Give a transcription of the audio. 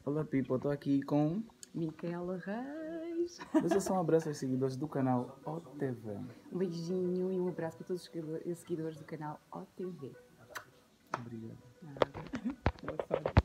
Olá, people, estou aqui com... Micaela Reis. Deixa um abraço aos seguidores do canal OTV. Um beijinho e um abraço para todos os seguidores do canal OTV. Obrigado. Nada. Boa sorte.